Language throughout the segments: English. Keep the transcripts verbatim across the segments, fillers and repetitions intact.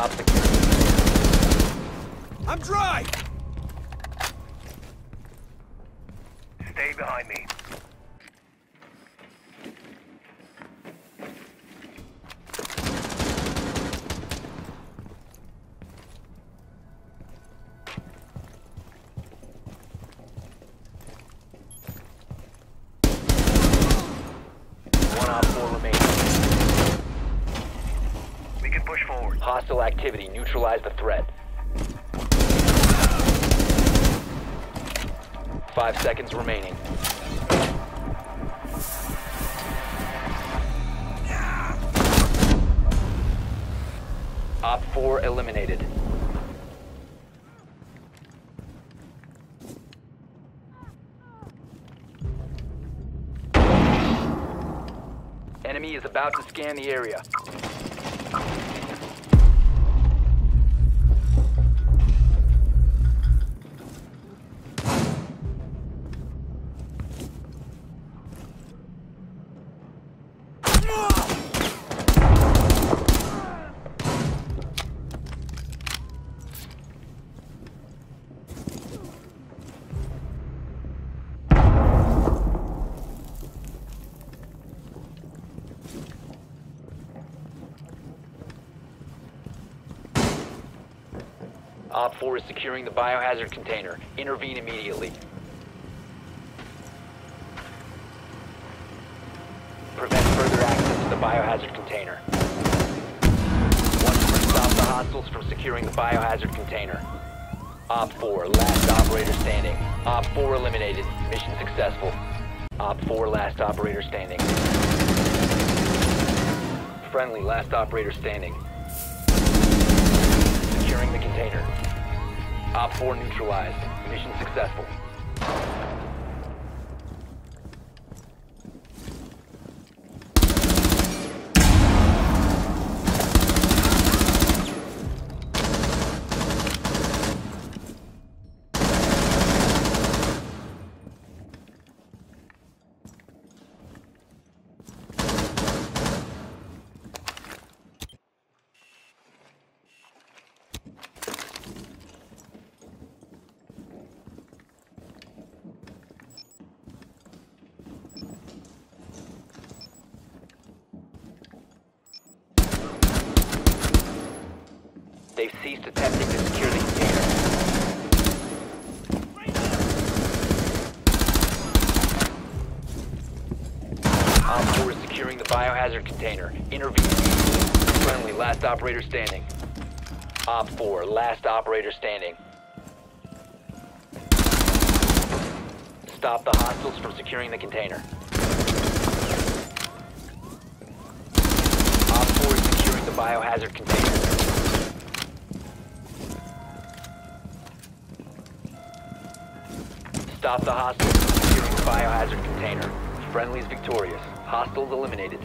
Op security. I'm dry! Stay behind me. One Op four remaining. We can push forward. Hostile activity. Neutralize the threat. Five seconds remaining. Op four eliminated. Enemy is about to scan the area. Op four is securing the biohazard container. Intervene immediately. Prevent further access to the biohazard container. One to stop the hostiles from securing the biohazard container. Op four, last operator standing. Op four eliminated. Mission successful. Op four, last operator standing. Friendly, last operator standing. Securing the container. Op four neutralized. Mission successful. They've ceased attempting to secure the container. Op four is securing the biohazard container. Intervene immediately. Friendly, last operator standing. Op four, last operator standing. Stop the hostiles from securing the container. Op four is securing the biohazard container. Stop the hostiles from securing the biohazard container. Friendly's victorious. Hostiles eliminated.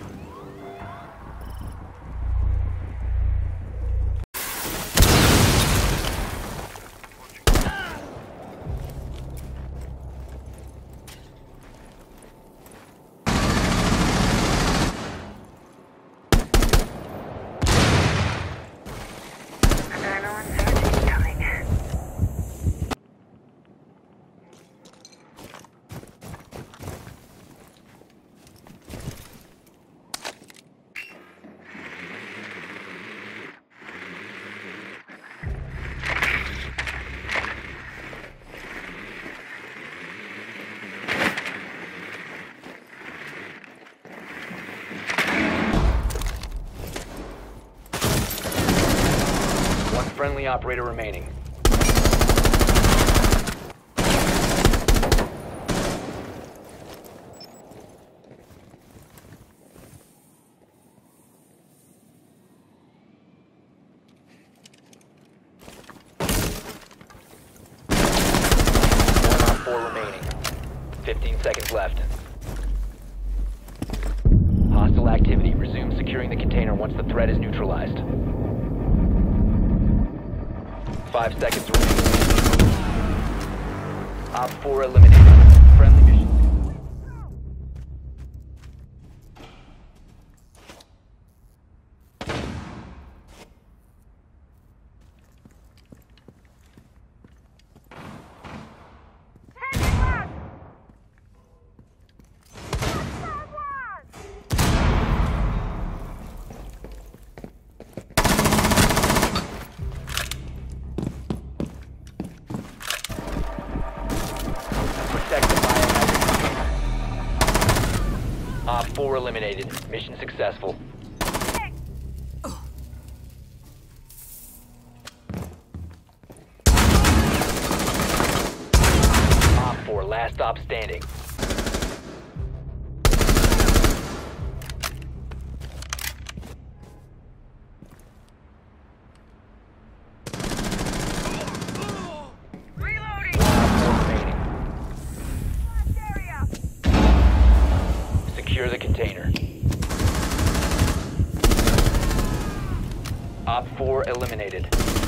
Friendly operator remaining. One on four remaining. Fifteen seconds left. Hostile activity. Resume securing the container once the threat is neutralized. Five seconds remaining. Op four eliminated. Friendly mission. four eliminated. Mission successful. Op four, last stop standing. Secure the container. Op four eliminated.